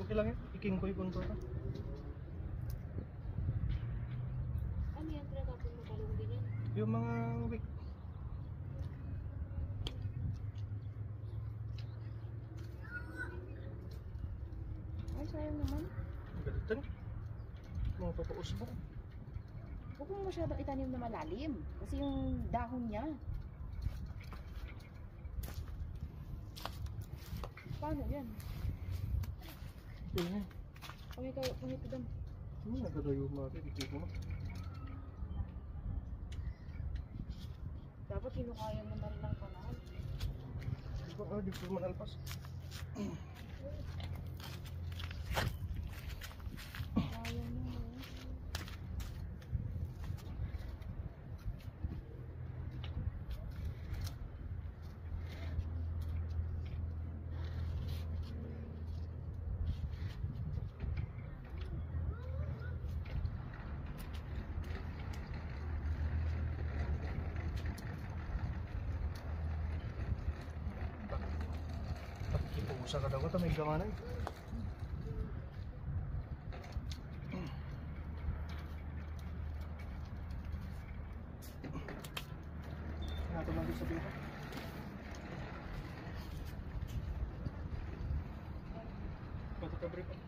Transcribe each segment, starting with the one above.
Okay lang yun. Iking ko yung punto na. Ano yan? Tinatapon mo talong din yan? Yung mga week. Ay, sayang naman. Ang galitan. Mga papausbong. Huwag mo masyadong itanim na malalim. Kasi yung dahon niya. Paano yan? Yun yan. Pangit dam. Nagkadayo mga kikik mo. Dapat kinukaya mo na rin ang kanal. Di ko manalpas. Kaya mo. Ipuusa ka daw ka. May gamanay. Nato lang din sa pira. Pati kabre pa.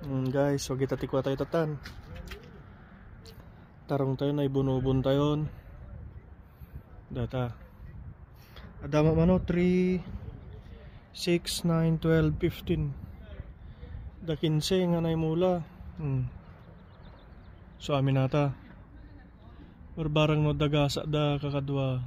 Guys, so kita tikwa tayo tatan. Tarong tayo na ibunubun tayo. Data. Adama mano 3 6 9 12 15. Da 15 nga nay mula. So amin nata. Or barang no dagasa da kakadwa.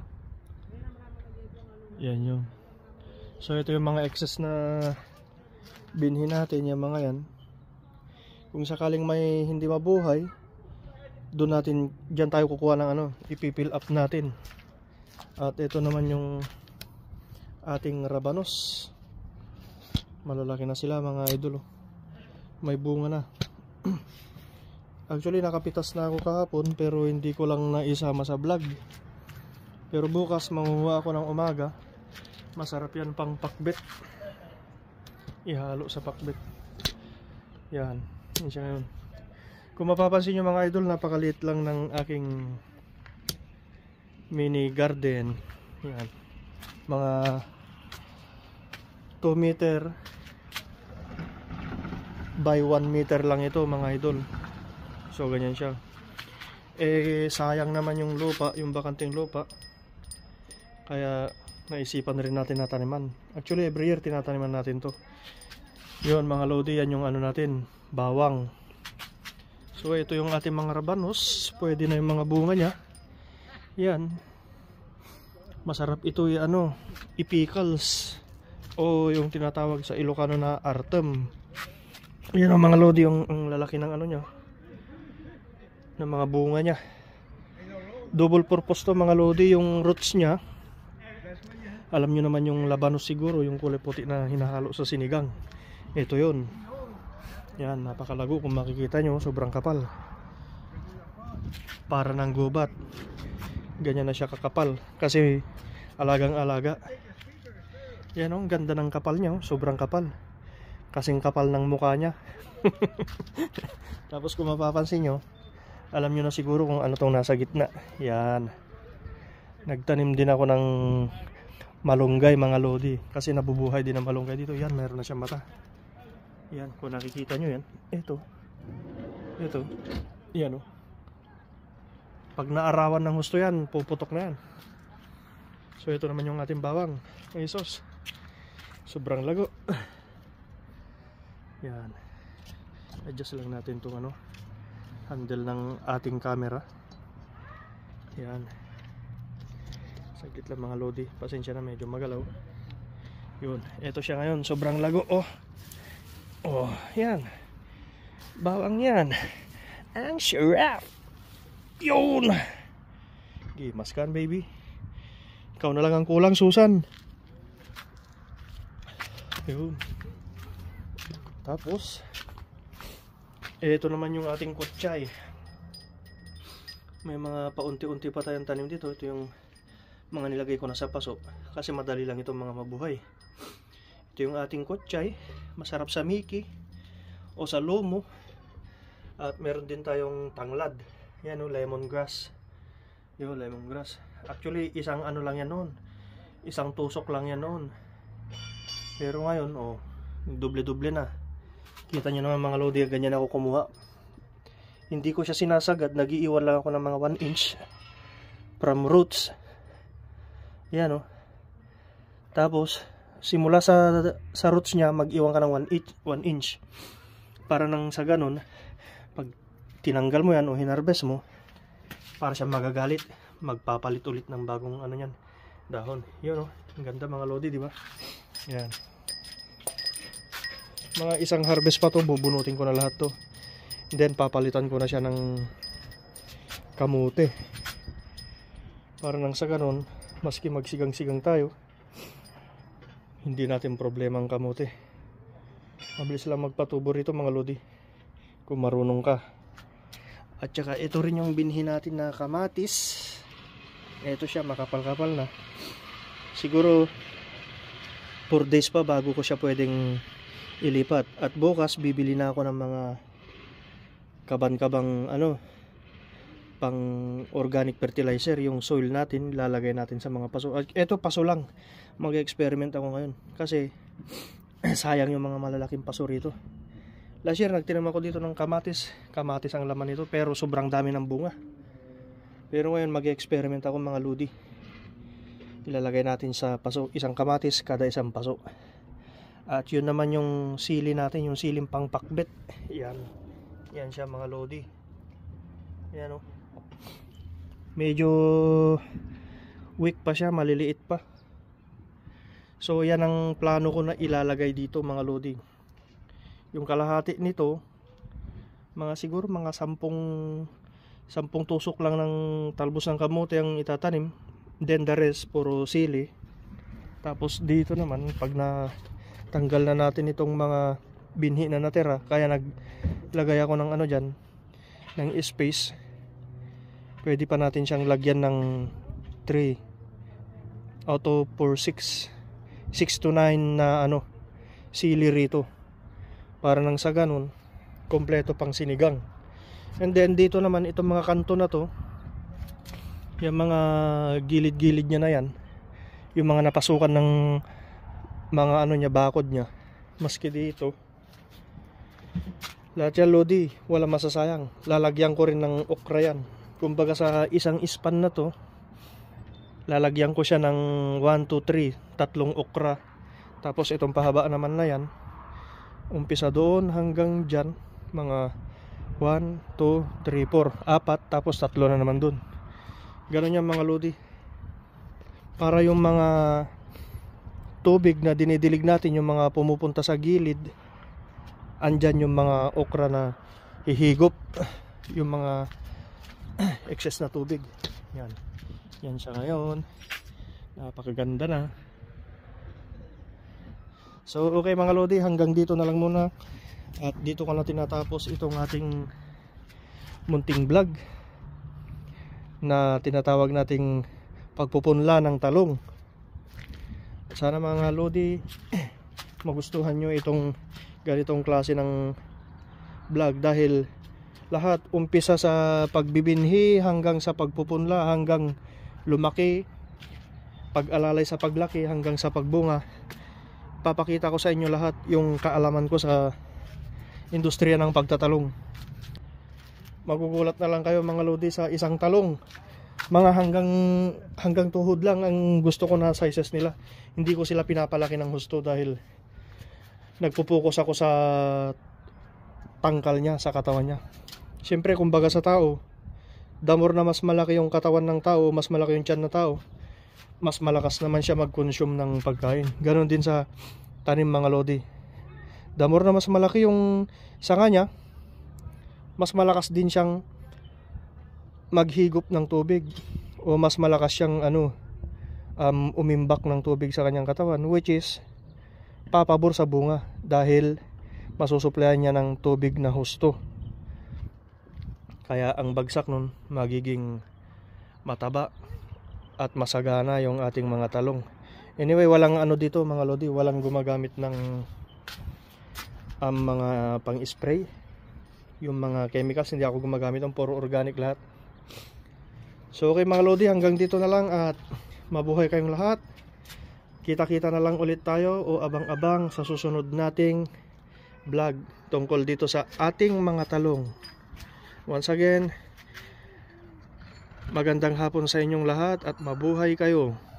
Yan yun. So ito yung mga excess na binhi natin, yung mga yan. Kung sakaling may hindi mabuhay, doon natin, dyan tayo kukuha ng ano, ipipill up natin. At ito naman yung ating rabanos. Malalaki na sila mga idol. May bunga na. Actually nakapitas na ako kahapon, pero hindi ko lang naisama sa vlog. Pero bukas manguha ako ng umaga. Masarap yan pang pakbet. Ihalo sa pakbet. Yan. Yan siya ngayon. Kung mapapansin nyo mga idol, napakaliit lang ng aking mini garden. Yan. Mga 2 meter by 1 meter lang ito mga idol. So ganyan siya. Eh sayang naman yung lupa, yung bakanting lupa. Kaya naisipan rin natin na taniman. Actually every year tinataniman natin to. Yun mga lodi, yan yung ano natin, bawang. So ito yung ating mga rabanos. Pwede na yung mga bunga niya. Yan. Masarap ito yung ano, ipikals. O yung tinatawag sa Ilocano na artem. Yan ang mga lodi, yung ang lalaki ng ano niya, ng mga bunga niya. Double purpose to mga lodi, yung roots niya. Alam nyo naman yung labanos siguro, yung kulay puti na hinahalo sa sinigang. Ito yun. Yan, napakalago kung makikita nyo, sobrang kapal. Para ng gubat. Ganyan na siya kakapal. Kasi alagang alaga. Yan o, ganda ng kapal niya, sobrang kapal. Kasing kapal ng mukha niya. Tapos kung mapapansin nyo, alam nyo na siguro kung ano tong nasa gitna. Yan. Nagtanim din ako ng malunggay mga lodi. Kasi nabubuhay din ang malunggay dito. Yan, meron na siyang mata. Yan, kung nakikita nyo yan. Ito. Ito. Yan o. Pag naarawan ng husto yan, puputok na yan. So ito naman yung ating bawang. Ay sos. Sobrang lago. Yan. Adjust lang natin itong ano, handle ng ating camera. Yan. Saglit lang mga lodi. Pasensya na, medyo magalaw. Yun. Ito siya ngayon. Sobrang lago. Oh. Oh, yan. Bawang yan. Ang sarap. Yun. Gimaskan baby. Ikaw na lang ang kulang, Susan. Yun. Tapos ito naman yung ating kutsay. May mga paunti-unti pa tayong tanim dito. Ito yung mga nilagay ko na sa paso. Kasi madali lang itong mga mabuhay. Ito yung ating kutsay. Masarap sa miki o sa lomo. At meron din tayong tanglad. Yan o, lemongrass. Yung lemongrass. Actually, isang ano lang yan noon. Isang tusok lang yan noon. Pero ngayon, oh, doble-doble na. Kita nyo naman mga lodi, ganyan ako kumuha. Hindi ko siya sinasagad. Nag-iiwan lang ako ng mga 1 inch from roots. Yan o. Tapos, simula sa roots niya, mag-iwan ka ng 1 inch. Para nang sa ganun, pag tinanggal mo yan o hinarvest mo, para siya magagalit, magpapalit ulit ng bagong ano yan, dahon. Yun o, ang ganda mga lodi, di ba? Yan. Mga isang harvest pa to, bubunutin ko na lahat to. Then papalitan ko na siya ng kamote. Para nang sa ganun, maski magsigang-sigang tayo, hindi natin problema ang kamote. Mabilis lang magpatubo rito mga lodi, kung marunong ka. At saka ito rin yung binhi natin na kamatis. Ito siya, makapal-kapal na. Siguro 4 days pa bago ko siya pwedeng ilipat. At bukas bibili na ako ng mga kaban-kabang ano, pang organic fertilizer. Yung soil natin, lalagay natin sa mga paso. Ito paso lang. Mag-experiment ako ngayon kasi sayang yung mga malalaking paso rito. Last year nagtinaman ko dito ng kamatis. Kamatis ang laman nito pero sobrang dami ng bunga. Pero ngayon mag-experiment ako mga lodi. Ilalagay natin sa paso isang kamatis kada isang paso. At yun naman yung sili natin, yung siling pang pakbet. Yan. Yan siya mga lodi. Yan o. Medyo weak pa siya, maliliit pa. So yan ang plano ko na ilalagay dito mga lodi. Yung kalahati nito, siguro mga 10 tusok lang ng talbos ng kamote ang itatanim. Then the rest puro sili. Tapos dito naman pag tanggal na natin itong mga binhi na natira, kaya naglagay ako ng dyan, ng space. Pwede pa natin siyang lagyan ng 3 out of 6 to 9 na sili rito, para nang sa ganun kompleto pang sinigang. And then dito naman itong mga kanto na to, yung mga gilid-gilid niya na yan, yung mga napasukan ng mga niya, bakod niya, maski dito lahat yan lodi, wala masasayang. Lalagyan ko rin ng okra yan. Kumbaga sa isang ispan na to, lalagyan ko siya ng 1, 2, 3 tatlong okra. Tapos itong pahaba naman na yan, umpisa doon hanggang dyan, mga 1, 2, 3, 4 apat, tapos 3 na naman doon. Ganun yan mga lodi, para yung mga tubig na dinidilig natin, yung mga pumupunta sa gilid, andyan yung mga okra na hihigop yung mga excess na tubig. Yan. Yan siya ngayon. Napakaganda na. So okay mga lodi, hanggang dito na lang muna. At dito ko na tinatapos itong ating munting vlog na tinatawag nating pagpupunla ng talong. Sana mga lodi magustuhan nyo itong ganitong klase ng vlog, dahil lahat umpisa sa pagbibinhi hanggang sa pagpupunla, hanggang lumaki, pag-alalay sa paglaki, hanggang sa pagbunga, papakita ko sa inyo lahat yung kaalaman ko sa industriya ng pagtatalong. Magugulat na lang kayo mga lodi, sa isang talong mga hanggang tuhod lang ang gusto ko na sizes nila. Hindi ko sila pinapalaki ng husto dahil nagpo-focus ako sa tangkal niya, sa katawan niya. Siyempre kumbaga sa tao, the more na mas malaki yung katawan ng tao, mas malaki yung tiyan ng tao, mas malakas naman siya mag-consume ng pagkain. Ganon din sa tanim mga lodi. The more na mas malaki yung sanga niya, mas malakas din siyang maghigop ng tubig, o mas malakas siyang umimbak ng tubig sa kanyang katawan, which is papabor sa bunga dahil masusuplayan niya ng tubig na husto. Kaya ang bagsak nun magiging mataba at masagana yung ating mga talong. Anyway, walang dito mga lodi, walang gumagamit ng mga pang-spray, yung mga chemicals, hindi ako gumagamit, ng puro organic lahat. So okay mga lodi, hanggang dito na lang at mabuhay kayong lahat. Kita-kita na lang ulit tayo, o abang-abang sa susunod nating vlog tungkol dito sa ating mga talong. Once again, magandang hapon sa inyong lahat at mabuhay kayo.